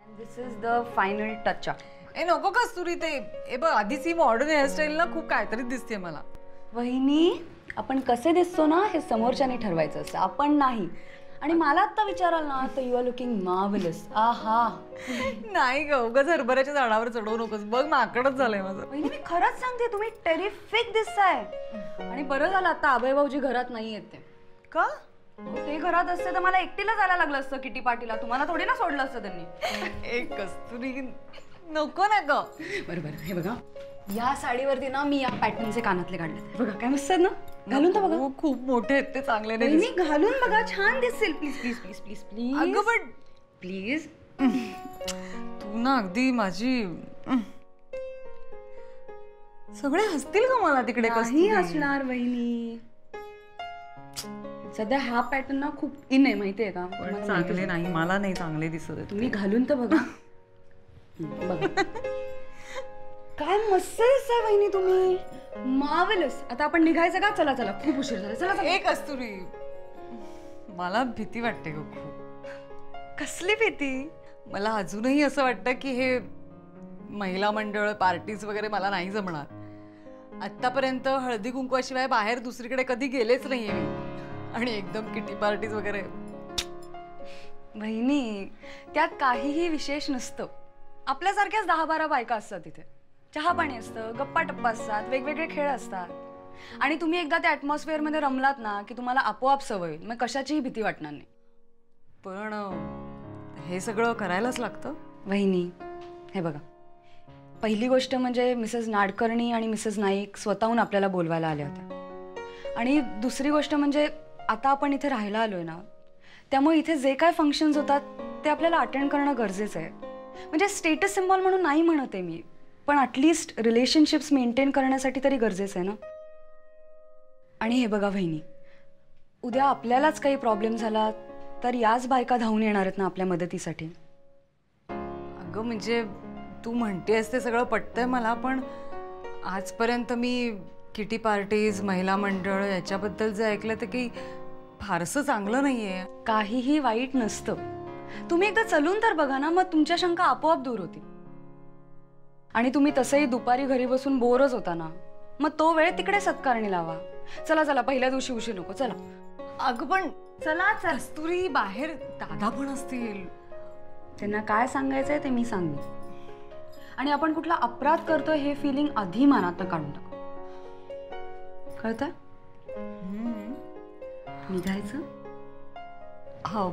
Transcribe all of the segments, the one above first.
This is the final touch. ए नको कस्तुरी ते. ए बघ आधीच ही मॉडर्न हेअरस्टाईल ना खूप काहीतरी दिसते मला. वहिनी, आपण कसे दिसतो ना हे समोरच्याने ठरवायचं असतं, आपण नाही. आणि मला आता विचाराल ना तर यू आर लुकिंग मार्वेलस. आहा. नाही ग, उगाच हरभऱ्याच्या झाडावर चढवू नकोस. बघ माकडच झालंय माझं. वहिनी मी खरंच सांगते, तुम्ही टेरिफिक दिसताय. आणि बरं झालं आता अभय भाऊजी घरात नाही येत ते. का? ते घरात असते तर मला एकटीला जायला लागलं असतं किटी पार्टीला. तुम्हाला थोडी ना सोडलं असतं त्यांनी. एक कस्तुरी नको ना ग. बरोबर. हे बघा, या साडीवरती ना मी या पॅटर्नचे कानातले काढले. बघा काय मस्त आहेत ना. घालून तर बघा. खूप मोठे आहेत ते, चांगले नाही. मी घालून बघा, छान दिसेल. Please please please please please. अगं पण प्लीज. तू ना अगदी माझी. सगळे हसतील का मला तिकडे? काही हसणार वहिनी. सध्या हा पॅटर्न ना खूप इन आहे माहितीये का? चांगले नाही, मला नाही चांगले दिसत. तुम्ही घालून तर बघा. बघा काय मस्त दिसताय वहिनी तुम्ही. मार्वेलस. आता आपण निघायचं का? चला चला, खूप उशीर झाला. चला चला. एक कस्तुरी, मला भीती वाटते ग खूप. कसली भीती? मला अजूनही असं वाटतं की हे महिला मंडळ पार्टीज वगैरे मला नाही जमणार. आतापर्यंत हळदी कुंकवाशिवाय बाहेर दुसरीकडे कधी गेलेच नाहीये मी. आणि एकदम किटी पार्टीज वगैरे. वहिनी त्यात काहीही विशेष नसतं. आपल्यासारख्याच 10-12 बायका असतात तिथे. चहा पाणी असतं, गप्पा टप्पा असतात, वेगवेगळे खेळ असतात. आणि तुम्ही एकदा त्या ॲटमॉस्फिअर मध्ये रमलात ना की तुम्हाला आपोआप सवय होईल. मग कशाचीही भीती वाटणार नाही. पण हे सगळं करायलाच लागतं वहिनी. हे बघा, पहिली गोष्ट म्हणजे मिसेस नाडकर्णी आणि मिसेस नाईक स्वतःहून आपल्याला बोलवायला आल्या होत्या. आणि दुसरी गोष्ट म्हणजे आता आपण इथे राहायला आलोय ना, त्यामुळे इथे जे काय फंक्शन्स होतात ते आपल्याला अटेंड करणं गरजेचं आहे. म्हणजे स्टेटस सिम्बॉल म्हणून नाही म्हणत आहे मी, पण ॲटलिस्ट रिलेशनशिप्स मेंटेन करण्यासाठी तरी गरजेचं आहे ना. आणि हे बघा वहिनी, उद्या आपल्यालाच काही प्रॉब्लेम झाला तर याच बायका धावून येणार आहेत ना आपल्या मदतीसाठी. अगं म्हणजे तू म्हणतेस ते सगळं पटतंय मला, पण आजपर्यंत मी किटी पार्टीज, महिला मंडळ याच्याबद्दल जे ऐकलं ते काही फारसं चांगलं नाहीये. काहीही वाईट नसतं. तुम्ही एकदा चलून तर बघा ना, मग तुमच्या शंका आपोआप दूर होती. आणि तुम्ही तसंही दुपारी घरी बसून बोरच होता ना, मग तो वेळ तिकडे सत्कारणी लावा. चला चला, पहिल्या दिवशी उशीर नको. चला. अगं पण चला चला. कस्तुरी बाहेर दादा पण असतील. त्यांना काय सांगायचंय ते मी सांगेन. आणि आपण कुठला अपराध करतोय हे फिलिंग आधी मनात काढून टाकू. कळतंय? निघायचं. हो.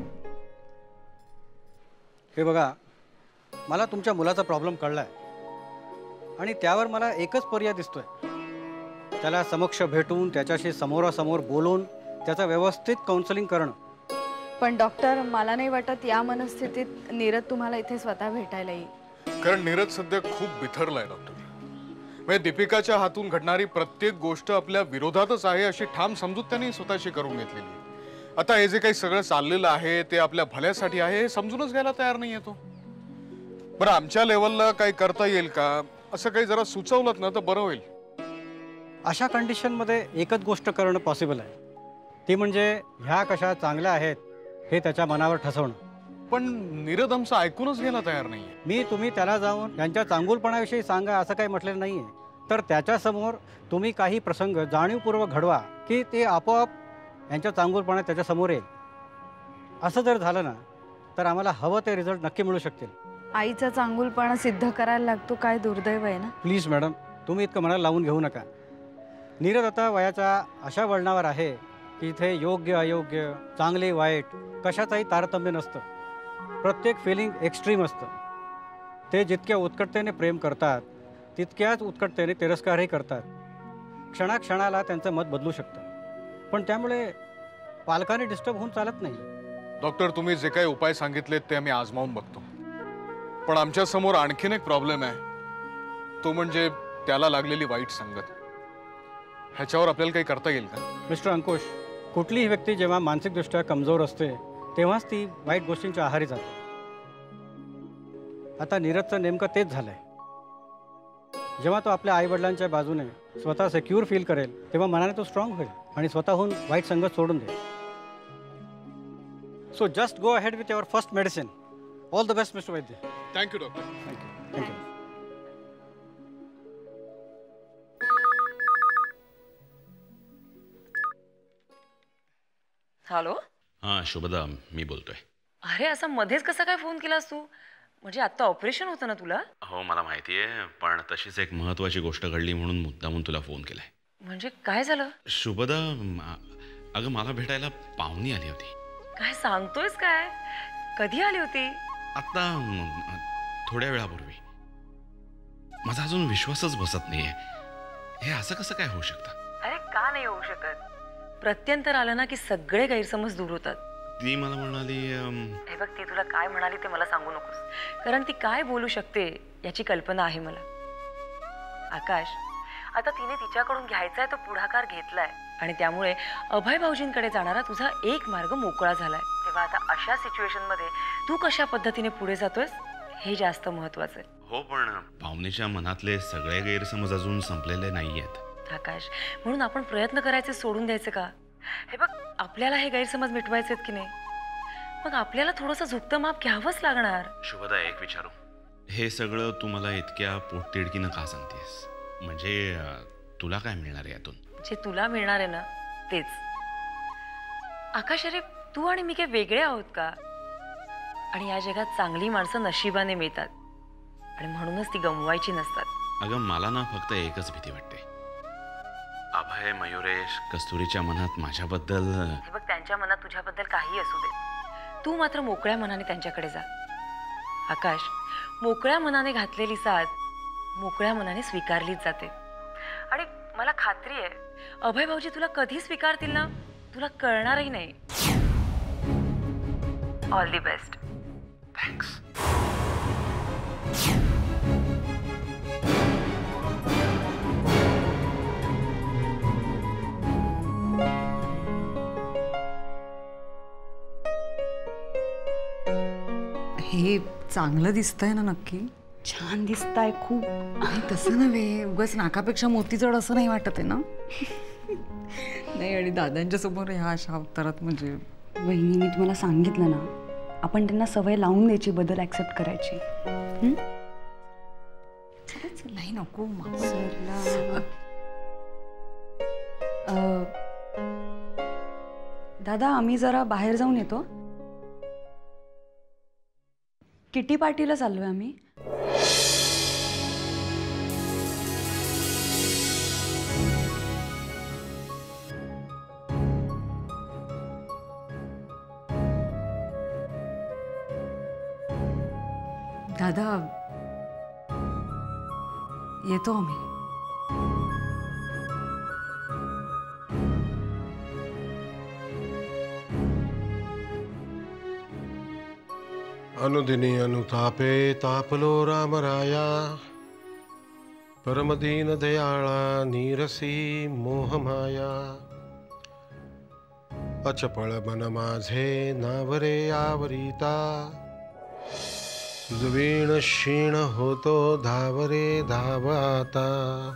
हे बघा, मला तुमच्या मुलाचा प्रॉब्लेम कळलाय आणि त्यावर मला एकच पर्याय दिसतोय. त्याला समक्ष भेटून त्याच्याशी समोरासमोर बोलून त्याचं व्यवस्थित काउन्सिलिंग करणं. पण डॉक्टर, मला नाही वाटत या मनस्थितीत नीरज तुम्हाला इथे स्वतः भेटायला येईल. कारण नीरज सध्या खूप बिथरलाय डॉक्टर. म्हणजे दीपिकाच्या हातून घडणारी प्रत्येक गोष्ट आपल्या विरोधातच आहे अशी ठाम समजूत त्यांनी स्वतःशी करून घेतलेली. आता हे जे काही सगळं चाललेलं आहे ते आपल्या भल्यासाठी आहे हे समजूनच घ्यायला तयार नाही येतो. बरं, आमच्या लेवलला काही करता येईल का असं काही जरा सुचवलं ना तर बरं होईल. अशा कंडिशनमध्ये एकच गोष्ट करणं पॉसिबल आहे, ती म्हणजे ह्या कशा चांगल्या आहेत हे त्याच्या मनावर ठसवणं. पण नीरज आमचं ऐकूनच घ्यायला तयार नाहीये. तुम्ही त्याला जाऊन त्यांच्या चांगुलपणाविषयी सांगा असं काही म्हटलेलं नाहीये. तर त्याच्यासमोर तुम्ही काही प्रसंग जाणीवपूर्वक घडवा की ते आपोआप यांच्या चांगुलपणा त्याच्यासमोर येईल. असं जर झालं ना तर आम्हाला हवं ते रिझल्ट नक्की मिळू शकतील. आईचा चांगुलपणा सिद्ध करायला लागतो, काय दुर्दैव आहे ना. प्लीज मॅडम, तुम्ही इतकं मनाला लावून घेऊ नका. नीरज आता वयाच्या अशा वळणावर आहे की इथे योग्य अयोग्य, चांगले वाईट कशाचाही तारतम्य नसतं. प्रत्येक फिलिंग एक्स्ट्रीम असतं. ते जितक्या उत्कटतेने प्रेम करतात तितक्याच उत्कटतेने तिरस्कारही करतात. क्षणाक्षणाला त्यांचं मत बदलू शकतं. पण त्यामुळे पालकांनी डिस्टर्ब होऊन चालत नाही. डॉक्टर, तुम्ही जे काही उपाय सांगितलेत ते आम्ही आजमावून बघतो. पण आमच्या समोर आणखीन एक प्रॉब्लेम आहे, तो म्हणजे त्याला लागलेली वाईट संगत. ह्याच्यावर आपल्याला काही करता येईल का? मिस्टर अंकुश, कुठलीही व्यक्ती जेव्हा मानसिकदृष्ट्या कमजोर असते तेव्हाच ती वाईट गोष्टींच्या आहारी जाते. आता नीरजचं नेमकं तेच झालंय. जेव्हा तो आपल्या आईवडिलांच्या बाजूने स्वतः सिक्युअर फील करेल तेव्हा मनाने तो स्ट्रॉंग होईल आणि स्वतःहून वाईट संगत सोडून देईल. So just go ahead with your first medicine all the best mister Vaidya. Thank you doctor. Thank you thank you. Hello. हां शुभदा, मी बोलतोय. अरे असा मध्येच कसा काय फोन केलास तू? म्हणजे आता ऑपरेशन होतं ना तुला? हो मला माहिती आहे, पण तशीच एक महत्त्वाची गोष्ट घडली म्हणून मुद्दामून तुला फोन केलाय. म्हणजे काय झालं? शुभदा, अगं मला भेटायला पाहुणी आली होती. काय सांगतोयस काय? कधी आली होती? आत्ता थोड्या वेळापूर्वी. माझा अजून विश्वासच बसत नाहीये. हे असं कसं काय होऊ शकतं? अरे का नाही होऊ शकत? प्रत्यंतर आलं ना की सगळे गैरसमज दूर होतात. ती मला म्हणाली हे बघ, ती तुला काय म्हणाली ते मला सांगू नकोस, कारण ती काय बोलू शकते याची कल्पना आहे मला. आकाश, आता तिने तिच्याकडून घ्यायचाय तो पुढाकार घेतलाय आणि त्यामुळे अभय भाऊजींकडे जाणारा तुझा एक मार्ग मोकळा झालाय. तेव्हा आता अशा सिच्युएशन मध्ये तू कशा पद्धतीने पुढे जातोयस हे जास्त महत्वाचं आहे. हो, पण पाहुणीच्या मनातले सगळे गैरसमज अजून संपलेले नाहीयेत. आकाश, म्हणून आपण प्रयत्न करायचे सोडून द्यायचे का? हे बघ, आपल्याला हे गैरसमज मिटवायचे की नाही, मग आपल्याला थोडंसं झुकतं माप घ्यावंच लागणार. शुभदा, एक विचारू? हे सगळं तू मला इतक्या पोटतिडकीनं का सांगतेस? म्हणजे तुला काय मिळणार आहे यातून? जे तुला मिळणार आहे ना तेच. आकाश, अरे तू आणि मी काय वेगळे आहोत का? आणि या जगात चांगली माणसं नशिबाने मिळतात आणि म्हणूनच ती गमवायची नसतात. अगं मला ना फक्त एकच भीती वाटते. अभय, मयुरेश, कस्तुरीच्या मनात माझ्याबद्दल. हे बघ, त्यांच्या मनात तुझ्याबद्दल काही असू दे, तू मात्र मोकळ्या मनाने त्यांच्याकडे जा. आकाश, मोकळ्या मनाने घातलेली साथ मोकळ्या मनाने स्वीकारलीच जाते आणि मला खात्री आहे अभय भाऊजी तुला कधी स्वीकारतील ना तुला कळणारही नाही. All the best. थँक्स. हे चांगलं दिसतंय ना? नक्की छान दिसताय खूप. आणि तसं नव्हे, उगाच नाकापेक्षा मोती जड असं नाही वाटत आहे ना? नाही, आणि दादांच्या समोर ह्या अशा अवतारात म्हणजे. वहिनी, मी तुम्हाला सांगितलं ना, आपण त्यांना सवय लावून द्यायची बदल ॲक्सेप्ट करायची. नाही, नको दादा, आम्ही जरा बाहेर जाऊन येतो. किटी पार्टीला चाललोय आम्ही. दादा, येतो आम्ही. अनुदिनी अनुतापे तापलो रामराया, परमदीन दयाळा नीरसी मोहमाया. अचपळ मन माझे नावरे आवरिता, तुझवीण क्षीण होतो धावरे धावाता.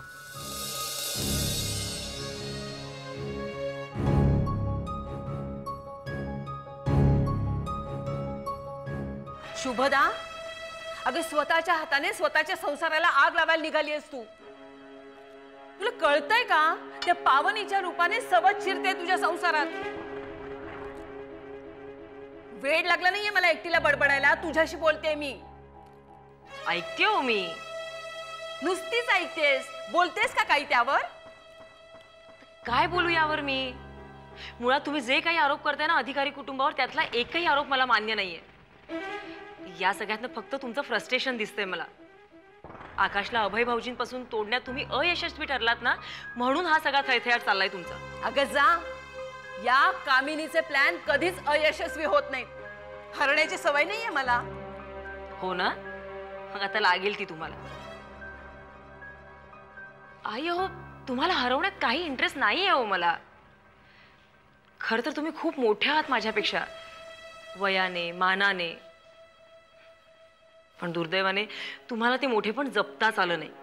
शुभदा, अगं स्वतःच्या हाताने स्वतःच्या संसाराला आग लावायला निघाली आहेस तू. तुला कळतंय का? त्या पावनीच्या रूपाने सवत शिरते तुझ्या संसारात. वेळ लागला नाहीये मला एकटीला बडबडायला. तुझ्याशी बोलते मी. ऐकते हो मी. नुसतीच ऐकतेस, बोलतेस का काही त्यावर? काय बोलू यावर मी? मुळात तुम्ही जे काही आरोप करताय ना अधिकारी कुटुंबावर, त्यातला एकही आरोप मला मान्य नाहीये. या सगळ्यातनं फक्त तुमचं फ्रस्ट्रेशन दिसतंय मला. आकाशला अभय भाऊजींपासून तोडण्यात तुम्ही अयशस्वी ठरलात ना, म्हणून हा सगळा थैथयाट चाललाय तुमचा. अगं जा, या कामिनीचे प्लॅन कधीच अयशस्वी होत नाहीत. हरण्याची सवय नाहीये मला. हो ना? मग आता लागेल ती तुम्हाला. आई हो, तुम्हाला हरवण्यात काही इंटरेस्ट नाहीये हो मला. खरं तर तुम्ही खूप मोठ्या आहात माझ्यापेक्षा, वयाने, मानाने. पण दुर्दैवाने तुम्हाला ते मोठे पण जपताच आलं नाही.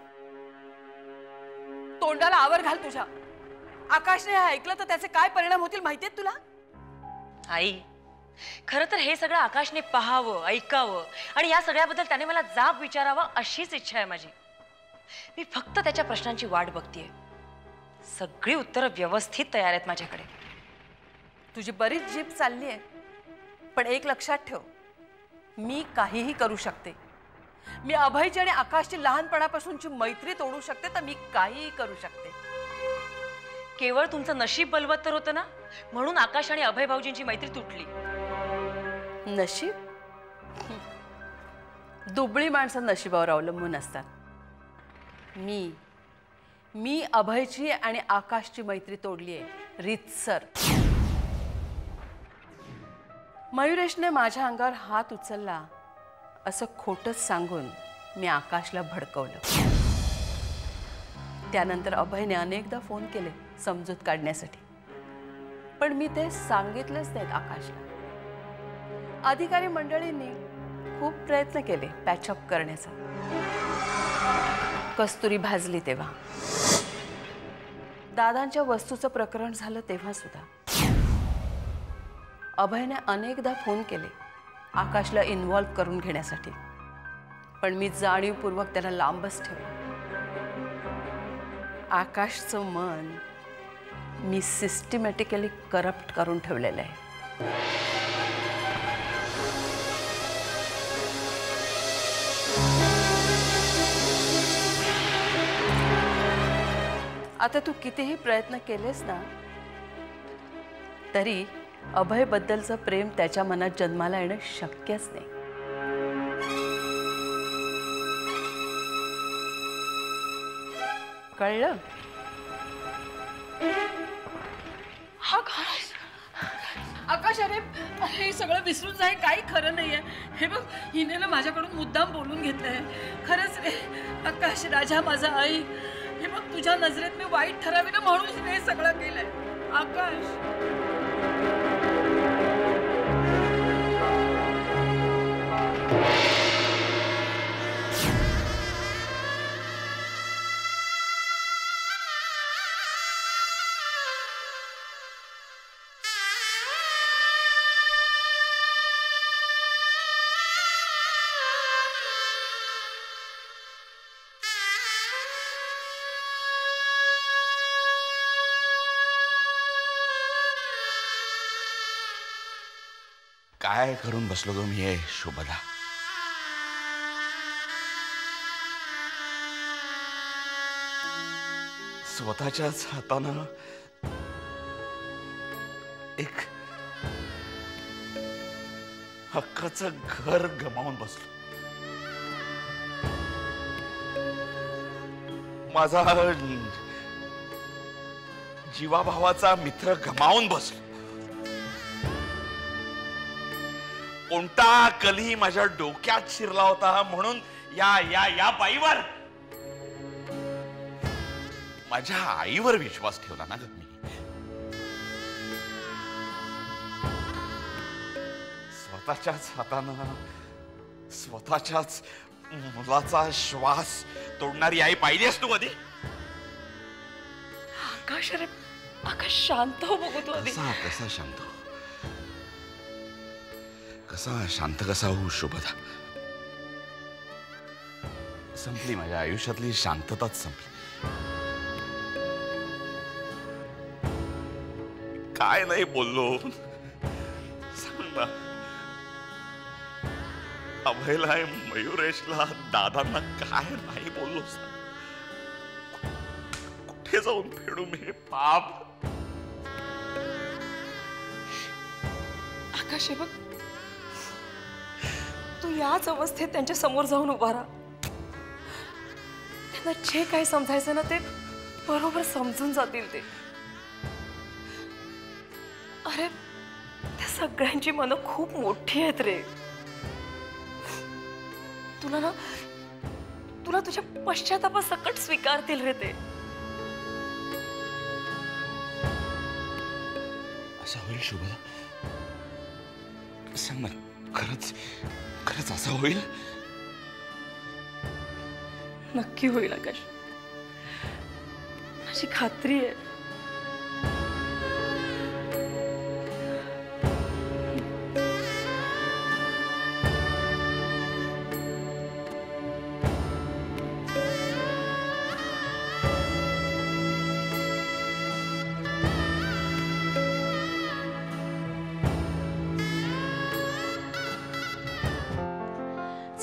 तोंडाला आवर घाल तुझ्या. आकाशने हे ऐकलं तर त्याचे काय परिणाम होतील माहितीयेत तुला? आई, खरं तर हे सगळं आकाशने पाहावं, ऐकावं आणि या सगळ्याबद्दल त्याने मला जाब विचारावा अशीच इच्छा आहे माझी. मी फक्त त्याच्या प्रश्नांची वाट बघतेय. सगळी उत्तरं व्यवस्थित तयार आहेत माझ्याकडे. तुझी बरीच जीभ चालली आहे, पण एक लक्षात ठेव, मी काहीही करू शकते. मी अभयची आणि आकाशची लहानपणापासूनची मैत्री तोडू शकते, तर मी काहीही करू शकते. केवळ तुमचं नशीब बलवत्तर होतं ना, म्हणून आकाश आणि अभय भाऊजींची मैत्री तुटली. नशीब? दुबळी माणसं नशिबावर अवलंबून असतात. मी अभयची आणि आकाशची मैत्री तोडली आहे रीतसर. मयुरेशने माझ्या अंगावर हात उचलला असं खोटंच सांगून मी आकाशला भडकवलं. त्यानंतर अभयने अनेकदा फोन केले समजूत काढण्यासाठी, पण मी ते सांगितलंच नाहीत आकाशला. अधिकारी मंडळींनी खूप प्रयत्न केले पॅचअप करण्याचा. कस्तुरी भाजली तेव्हा, दादांच्या वस्तूचं प्रकरण झालं तेव्हा सुद्धा. अभयने अनेकदा फोन केले आकाशला इन्व्हॉल्व करून घेण्यासाठी, पण मी जाणीवपूर्वक त्याला लांबच ठेवलं. आकाशचं मन मी सिस्टमॅटिकली करप्ट करून ठेवलेलं आहे. आता तू कितीही प्रयत्न केलेस ना, तरी अभयबद्दलचं प्रेम त्याच्या मनात जन्माला येणं शक्यच नाही. कळलं? आकाश, अरे हे सगळं विसरून जाय, काही खरं नाहीये. हे बघ, हिने ना माझ्याकडून मुद्दाम बोलून घेतलंय. खरंच रे आकाश, राजा माझा आई, हे बघ तुझ्या नजरेत मी वाईट ठराविलं म्हणून हे सगळं केलंय. आकाश, काय करून बसलो ग मी हे शोभदा. स्वतःच्याच हातानं एक हक्काचं घर गमावून बसलो. माझा जीवाभावाचा मित्र गमावून बसलो. कोणता कली माझ्या डोक्यात शिरला होता म्हणून या या या बाईवर, माझ्या आईवर विश्वास ठेवला ना ग मी. स्वतःच्याच हातानं स्वतःच्याच मुलाचा श्वास तोडणारी आई पाहिलीस तू कधी? आकाश, अरे आकाश शांत हो बघू तू आधी. कसा शांत हो, कसा शांत कसा होऊ शोभदा. संपली माझ्या आयुष्यातली शांतताच संपली. काय नाही बोललो सांग ना. अभयला, मयुरेशला, दादांना काय नाही बोललो सांग. कुठे जाऊन फेडू मी हे पाप? आकाश, बघ तू याच अवस्थेत त्यांच्या समोर जाऊन उभा राहा. त्यांना जे काही समजायचं ना ते बरोबर समजून जातील ते. अरे त्या सगळ्यांची मनं खूप मोठी आहेत रे. तुला तुझ्या पश्चातापासकट स्वीकारतील रे ते. असं होईल शोभदा? सांग ना, खरंच खरंच असं होईल? नक्की होईल आकाश, माझी खात्री आहे.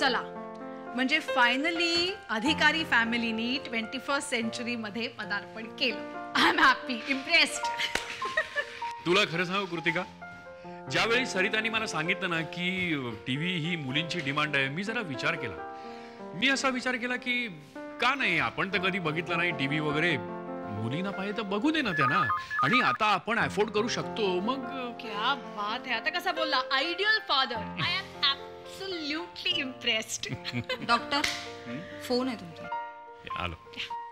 चला, म्हणजे फायनली अधिकारी फॅमिलीनी 21st सेंचुरीमध्ये पदार्पण केलं. I am happy, impressed. तुला खरं सांगू कृतिका, ज्यावेळी सरितानी मला सांगितलं ना की टीव्ही ही मुलींची डिमांड आहे, मी जरा विचार केला. मी असा विचार केला की का नाही, आपण तर कधी बघितलं नाही टीव्ही वगैरे, मुलींना पाहिजे तर बघू दे ना त्यांना, आणि आता आपण अफोर्ड करू शकतो. मग क्या बात है, आता कसा बोलला, ideal father. I am absolutely impressed. Doctor, phone आहे तुमचा. आलो.